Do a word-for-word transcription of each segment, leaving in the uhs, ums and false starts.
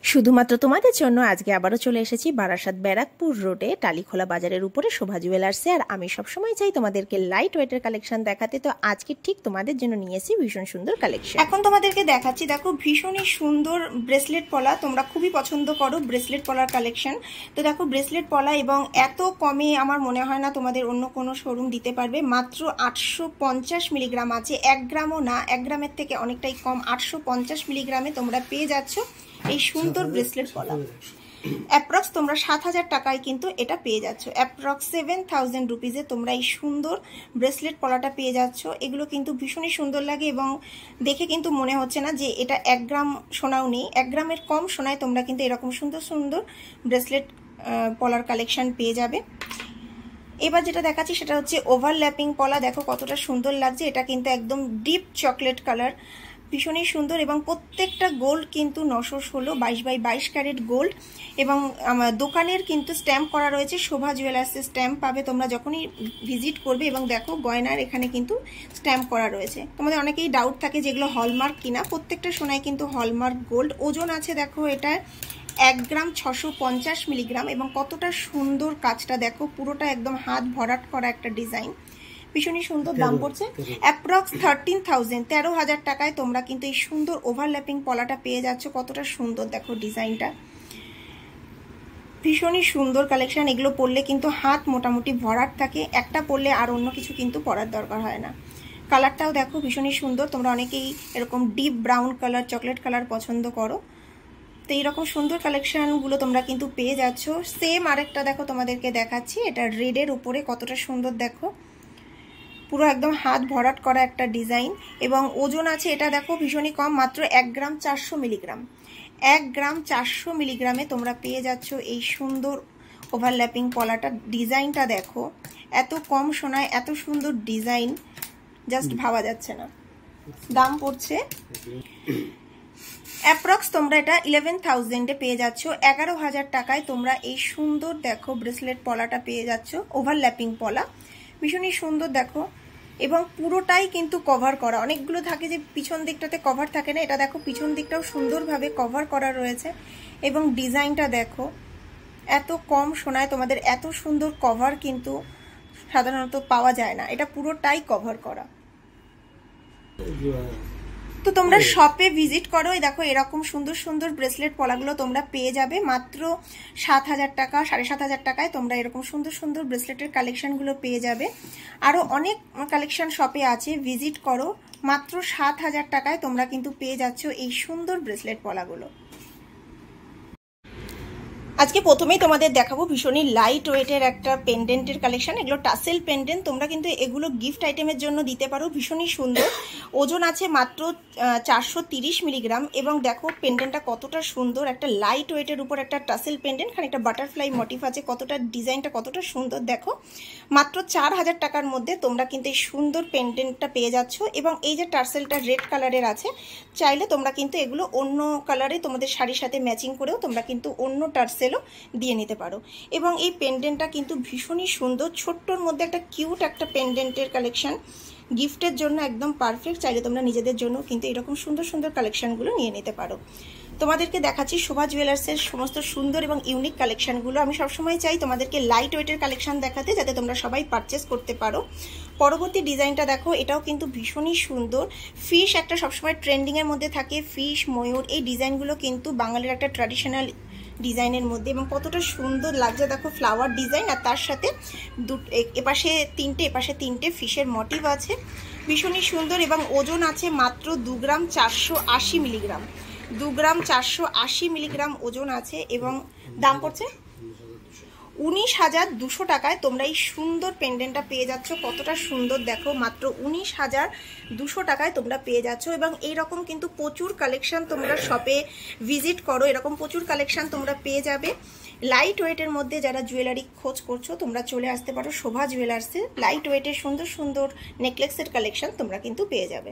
শুধুমাত্র তোমাদের জন্য আজকে আবারও চলে এসেছি বারাসাত ব্যারাকপুর রোডে টালিখোলা বাজারের উপরে শোভা জুয়েলার্সে। আর আমি সবসময় চাই তোমাদেরকে লাইট ওয়েটের কালেকশন দেখাতে, তো আজকে ঠিক তোমাদের জন্য নিয়ে এসেছি ভীষণ সুন্দর কালেকশন। এখন তোমাদেরকে দেখাচ্ছি, দেখো ভীষণই সুন্দর ব্রেসলেট পলা, তোমরা খুবই পছন্দ করো ব্রেসলেট পলার কালেকশন। তো দেখো ব্রেসলেট পলা, এবং এত কমে আমার মনে হয় না তোমাদের অন্য কোনো শোরুম দিতে পারবে। মাত্র আটশো পঞ্চাশ মিলিগ্রাম আছে, এক গ্রামও না, এক গ্রামের থেকে অনেকটাই কম। আটশো পঞ্চাশ মিলিগ্রামে তোমরা পেয়ে যাচ্ছ এই সুন্দর ব্রেসলেট পলা। অ্যাপ্রক্স তোমরা সাত হাজার টাকায় কিন্তু এটা পেয়ে যাচ্ছ। অ্যাপ্রক্স সেভেন থাউজেন্ড রুপিজে তোমরা এই সুন্দর ব্রেসলেট পলাটা পেয়ে যাচ্ছ। এগুলো কিন্তু ভীষণই সুন্দর লাগে, এবং দেখে কিন্তু মনে হচ্ছে না যে এটা এক গ্রাম সোনাও নেই। এক গ্রামের কম সোনায় তোমরা কিন্তু এরকম সুন্দর সুন্দর ব্রেসলেট পলার কালেকশন পেয়ে যাবে। এবার যেটা দেখাচ্ছি সেটা হচ্ছে ওভারল্যাপিং পলা। দেখো কতটা সুন্দর লাগছে, এটা কিন্তু একদম ডিপ চকলেট কালার, ভীষণই সুন্দর, এবং প্রত্যেকটা গোল্ড কিন্তু নশো ষোলো বাইশ বাই বাইশ ক্যারেট গোল্ড, এবং দোকানের কিন্তু স্ট্যাম্প করা রয়েছে। শোভা জুয়েলার্সের স্ট্যাম্প পাবে তোমরা যখনই ভিজিট করবে, এবং দেখো গয়নার এখানে কিন্তু স্ট্যাম্প করা রয়েছে। তোমাদের অনেকেই ডাউট থাকে যেগুলো হলমার্ক কিনা, প্রত্যেকটা সোনায় কিন্তু হলমার্ক গোল্ড। ওজন আছে দেখো এটা এক গ্রাম ছশো পঞ্চাশ মিলিগ্রাম, এবং কতটা সুন্দর কাজটা দেখো, পুরোটা একদম হাত ভরাট করা একটা ডিজাইন, ভীষণই সুন্দর। দাম পড়ছে অ্যাপ্রক্স থার্টিন থাউজেন্ড, তেরো হাজার টাকায় তোমরা কিন্তু এই সুন্দর ওভারল্যাপিং পলাটা পেয়ে যাচ্ছ। কতটা সুন্দর দেখো ডিজাইনটা, ভীষণই সুন্দর কালেকশন। এগুলো পরলে কিন্তু হাত মোটামুটি ভরাট থাকে, একটা পরলে আর অন্য কিছু কিন্তু পরার দরকার হয় না। কালারটাও দেখো ভীষণই সুন্দর। তোমরা অনেকেই এরকম deep brown colour, chocolate colour পছন্দ করো, তো এইরকম সুন্দর কালেকশনগুলো তোমরা কিন্তু পেয়ে যাচ্ছ। সেম আরেকটা দেখো তোমাদেরকে দেখাচ্ছি, এটা রেডের উপরে কতটা সুন্দর দেখো, পুরো একদম হাত ভরাট করা একটা ডিজাইন, এবং ওজন আছে এটা দেখো ভীষণই কম, মাত্র এক গ্রাম চারশো মিলিগ্রাম। এক গ্রাম চারশো মিলিগ্রামে তোমরা পেয়ে যাচ্ছ এই সুন্দর ওভারল্যাপিং পলাটা। ডিজাইনটা দেখো, এত কম সোনায় এত সুন্দর ডিজাইন, জাস্ট ভাবা যাচ্ছে না। দাম পড়ছে অ্যাপ্রক্স তোমরা এটা ইলেভেন থাউজেন্ডে পেয়ে যাচ্ছ। এগারো হাজার টাকায় তোমরা এই সুন্দর দেখো ব্রেসলেট পলাটা পেয়ে যাচ্ছ, ওভারল্যাপিং পলা, ভীষণই সুন্দর দেখো, এবং পুরোটাই কিন্তু কভার করা। অনেকগুলো থাকে যে পিছন দিকটাতে কভার থাকে না, এটা দেখো পিছন দিকটাও সুন্দরভাবে কভার করা রয়েছে, এবং ডিজাইনটা দেখো, এত কম সোনায় তোমাদের এত সুন্দর কভার কিন্তু সাধারণত পাওয়া যায় না, এটা পুরোটাই কভার করা। তো তোমরা শপে ভিজিট করো, দেখো এরকম সুন্দর সুন্দর ব্রেসলেট পলাগুলো তোমরা পেয়ে যাবে মাত্র সাত হাজার টাকা, সাড়ে সাত হাজার টাকায় তোমরা এরকম সুন্দর সুন্দর ব্রেসলেটের কালেকশনগুলো পেয়ে যাবে। আরও অনেক কালেকশন শপে আছে, ভিজিট করো। মাত্র সাত হাজার টাকায় তোমরা কিন্তু পেয়ে যাচ্ছ এই সুন্দর ব্রেসলেট পলাগুলো। আজকে প্রথমেই তোমাদের দেখাবো ভীষণই লাইট ওয়েটের একটা পেন্ডেন্টের কালেকশন। এগুলো টাসেল পেন্ডেন্ট, তোমরা কিন্তু এগুলো গিফট আইটেমের জন্য দিতে পারো, ভীষণই সুন্দর। ওজন আছে মাত্র চারশো তিরিশ মিলিগ্রাম, এবং দেখো পেন্ডেন্টটা কতটা সুন্দর, একটা লাইট ওয়েটের উপর একটা টাসেল পেন্ডেন্ট, খানিকটা বাটারফ্লাই মোটিভ আছে, কতটা ডিজাইনটা কতটা সুন্দর দেখো। মাত্র চার হাজার টাকার মধ্যে তোমরা কিন্তু এই সুন্দর পেন্ডেন্টটা পেয়ে যাচ্ছ, এবং এই যে টার্সেলটা রেড কালারের আছে, চাইলে তোমরা কিন্তু এগুলো অন্য কালারে তোমাদের শাড়ির সাথে ম্যাচিং করেও তোমরা কিন্তু অন্য টার্সেল দিয়ে নিতে পারো। এবং এই পেন্ডেন্টটা কিন্তু ভীষণই সুন্দর, ছোট্টর মধ্যে একটা কিউট একটা পেন্ডেন্টের কালেকশন, গিফটের জন্য একদম পারফেক্ট। চাইলে তোমরা নিজেদের জন্য কিন্তু এরকম সুন্দর সুন্দর কালেকশনগুলো নিয়ে নিতে পারো। তোমাদেরকে দেখাচ্ছি শোভা জুয়েলার্সের সমস্ত সুন্দর এবং ইউনিক কালেকশনগুলো। আমি সবসময় চাই তোমাদেরকে লাইট ওয়েটের কালেকশন দেখাতে, যাতে তোমরা সবাই পারচেস করতে পারো। পরবর্তী ডিজাইনটা দেখো, এটাও কিন্তু ভীষণই সুন্দর। ফিশ একটা সবসময় ট্রেন্ডিংয়ের মধ্যে থাকে, ফিশ, ময়ূর, এই ডিজাইনগুলো কিন্তু বাঙালির একটা ট্র্যাডিশনাল ডিজাইনের মধ্যে, এবং কতটা সুন্দর লাগছে দেখো, ফ্লাওয়ার ডিজাইন, আর তার সাথে দুটো এপাশে তিনটে এপাশে তিনটে ফিশের মোটিভ আছে, ভীষণই সুন্দর। এবং ওজন আছে মাত্র দু গ্রাম চারশো আশি মিলিগ্রাম, দু গ্রাম চারশো আশি মিলিগ্রাম ওজন আছে, এবং দাম পড়ছে উনিশ হাজার দুশো টাকায় তোমরা এই সুন্দর পেন্ডেন্টটা পেয়ে যাচ্ছ। কতটা সুন্দর দেখো, মাত্র উনিশ হাজার দুশো টাকায় তোমরা পেয়ে যাচ্ছ। এবং এইরকম কিন্তু প্রচুর কালেকশন তোমরা শপে ভিজিট করো, এরকম প্রচুর কালেকশন তোমরা পেয়ে যাবে। লাইট ওয়েটের মধ্যে যারা জুয়েলারি খোঁজ করছো, তোমরা চলে আসতে পারো শোভা জুয়েলার্সে। লাইট ওয়েটের সুন্দর সুন্দর নেকলেসের কালেকশন তোমরা কিন্তু পেয়ে যাবে।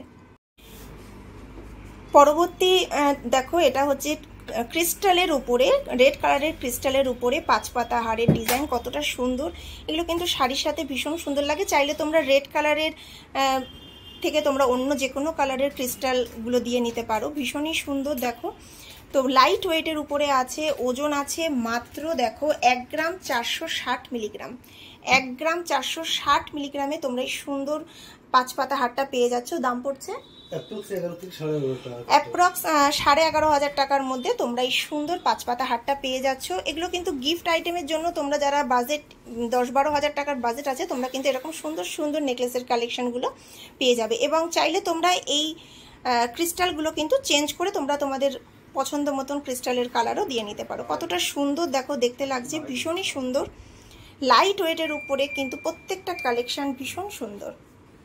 পরবর্তী দেখো, এটা হচ্ছে ক্রিস্টালের উপরে, রেড কালারের ক্রিস্টালের উপরে পাঁচ পাতা হারের ডিজাইন, কতটা সুন্দর। এগুলো কিন্তু শাড়ির সাথে ভীষণ সুন্দর লাগে। চাইলে তোমরা রেড কালারের থেকে তোমরা অন্য যে কোনো কালারের ক্রিস্টালগুলো দিয়ে নিতে পারো, ভীষণই সুন্দর দেখো। তো লাইট ওয়েটের উপরে আছে, ওজন আছে মাত্র দেখো এক গ্রাম চারশো ষাট মিলিগ্রাম। এক গ্রাম চারশো ষাট মিলিগ্রামে তোমরা এই সুন্দর পাঁচ পাতা হারটা পেয়ে যাচ্ছ। দাম পড়ছে অ্যাপ্রক্স সাড়ে এগারো হাজার টাকার মধ্যে তোমরা এই সুন্দর পাঁচ পাতা হারটা পেয়ে যাচ্ছ। এগুলো কিন্তু গিফট আইটেমের জন্য, তোমরা যারা বাজেট দশ বারো হাজার টাকার বাজেট আছে তোমরা কিন্তু এরকম সুন্দর সুন্দর নেকলেসের কালেকশনগুলো পেয়ে যাবে। এবং চাইলে তোমরা এই ক্রিস্টালগুলো কিন্তু চেঞ্জ করে তোমরা তোমাদের পছন্দ মতন ক্রিস্টালের কালারও দিয়ে নিতে পারো। কতটা সুন্দর দেখো দেখতে লাগছে, ভীষণই সুন্দর। লাইট ওয়েটের উপরে কিন্তু প্রত্যেকটা কালেকশন ভীষণ সুন্দর।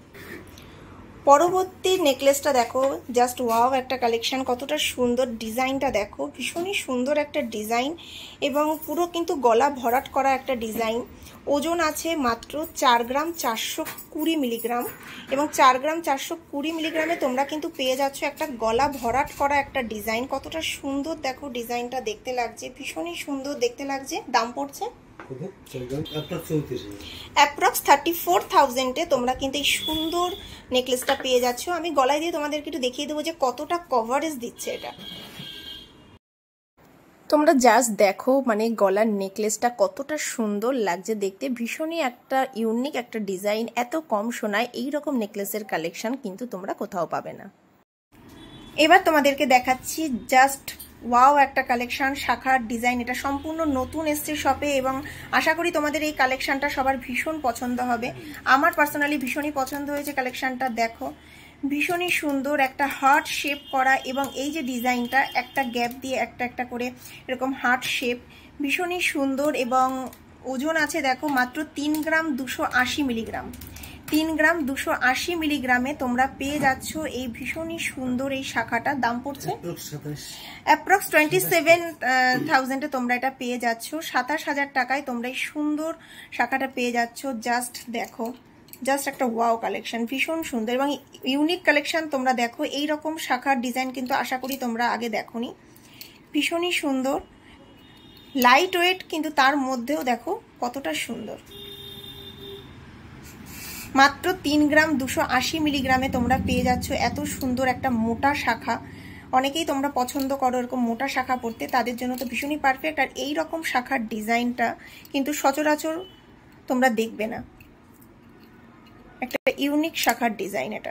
পরবর্তী নেকলেসটা দেখো, জাস্ট ওয়াও একটা কালেকশন, কতটা সুন্দর ডিজাইনটা দেখো, ভীষণই সুন্দর একটা ডিজাইন এবং পুরো কিন্তু গলা ভরাট করা একটা ডিজাইন। ওজন আছে মাত্র চার গ্রাম চারশো কুড়ি মিলিগ্রাম এবং চার গ্রাম চারশো কুড়ি মিলিগ্রামে তোমরা কিন্তু পেয়ে যাচ্ছ একটা গলা ভরাট করা একটা ডিজাইন। কতটা সুন্দর দেখো ডিজাইনটা দেখতে লাগছে, ভীষণই সুন্দর দেখতে লাগছে। দাম পড়ছে অ্যাপ্রক্স থার্টি ফোর থাউজেন্ডে তোমরা কিন্তু এই সুন্দর নেকলেসটা পেয়ে যাচ্ছ। আমি গলায় দিয়ে তোমাদেরকে একটু দেখিয়ে দেবো যে কতটা কভারেজ দিচ্ছে এটা। তোমরা জাস্ট দেখো, মানে গলার নেকলেসটা কতটা সুন্দর লাগছে দেখতে, ভীষণই একটা ইউনিক একটা ডিজাইন। এত কম সোনায় এইরকম নেকলেসের কালেকশন কিন্তু তোমরা কোথাও পাবে না। এবার তোমাদেরকে দেখাচ্ছি জাস্ট ওয়াও একটা কালেকশন, শাখার ডিজাইন। এটা সম্পূর্ণ নতুন এসছে শপে এবং আশা করি তোমাদের এই কালেকশনটা সবার ভীষণ পছন্দ হবে। আমার পার্সোনালি ভীষণই পছন্দ হয়েছে কালেকশনটা। দেখো ভীষণই সুন্দর একটা হার্ট শেপ করা এবং এই যে ডিজাইনটা একটা গ্যাপ দিয়ে একটা একটা করে এরকম হার্ট শেপ, ভীষণই সুন্দর। এবং ওজন আছে দেখো মাত্র তিন গ্রাম দুশো আশি মিলিগ্রাম। তিন গ্রাম দুশো আশি মিলিগ্রামে তোমরা পেয়ে যাচ্ছ এই ভীষণই সুন্দর এই শাখাটা। দাম পড়ছে অ্যাপ্রক্স টোয়েন্টি সেভেন থাউজেন্ডে তোমরা এটা পেয়ে যাচ্ছ। সাতাশ হাজার টাকায় তোমরা এই সুন্দর শাখাটা পেয়ে যাচ্ছ। জাস্ট দেখো, জাস্ট একটা ওয়াও কালেকশন, ভীষণ সুন্দর এবং ইউনিক কালেকশন। তোমরা দেখো এই রকম শাখার ডিজাইন কিন্তু আশা করি তোমরা আগে দেখোনি, ভীষণই সুন্দর। লাইট ওয়েট কিন্তু তার মধ্যেও দেখো কতটা সুন্দর। মাত্র তিন গ্রাম দুশো আশি মিলিগ্রামে তোমরা পেয়ে যাচ্ছ এত সুন্দর একটা মোটা শাখা। অনেকেই তোমরা পছন্দ করো এরকম মোটা শাখা পড়তে, তাদের জন্য তো ভীষণই পারফেক্ট। আর এই রকম শাখার ডিজাইনটা কিন্তু সচরাচর তোমরা দেখবে না, একটা ইউনিক শাখার ডিজাইন এটা।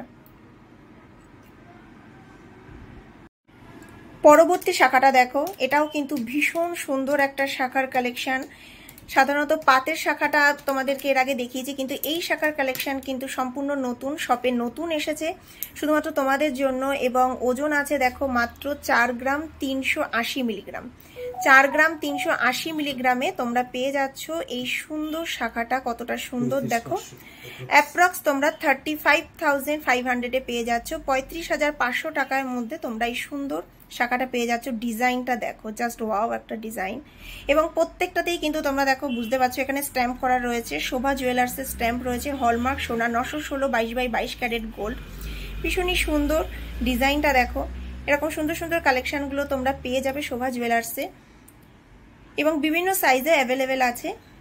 পরবর্তী শাখাটা দেখো, এটাও কিন্তু ভীষণ সুন্দর একটা শাখার কালেকশন। সাধারণত পাতের শাখাটা তোমাদেরকে এর আগে দেখিয়েছি, কিন্তু এই শাখার কালেকশন কিন্তু সম্পূর্ণ নতুন, শপে নতুন এসেছে শুধুমাত্র তোমাদের জন্য। এবং ওজন আছে দেখো মাত্র চার গ্রাম তিনশো আশি মিলিগ্রাম। চার গ্রাম তিনশো আশি মিলিগ্রামে তোমরা পেয়ে যাচ্ছ এই সুন্দর শাখাটা। কতটা সুন্দর দেখো, অ্যাপ্রক্স তোমরা থার্টি ফাইভ থাউজেন্ড ফাইভ হান্ড্রেডে পেয়ে যাচ্ছ। পঁয়ত্রিশ হাজার পাঁচশো টাকার মধ্যে তোমরা এই সুন্দর শাখাটা পেয়ে যাচ্ছ। ডিজাইনটা দেখো, জাস্ট ওয়াও একটা ডিজাইন। এবং প্রত্যেকটাতেই কিন্তু তোমরা দেখো বুঝতে পারছো এখানে স্ট্যাম্প করা রয়েছে, শোভা জুয়েলার্সের স্ট্যাম্প রয়েছে, হলমার্ক সোনা, নশো ষোলো বাইশ বাই বাইশ ক্যারেট গোল্ড। ভীষণই সুন্দর ডিজাইনটা দেখো। এরকম সুন্দর সুন্দর কালেকশনগুলো তোমরা পেয়ে যাবে শোভা জুয়েলার্সে এবং বিভিন্ন সাইজে অ্যাভেলেবেল আছে।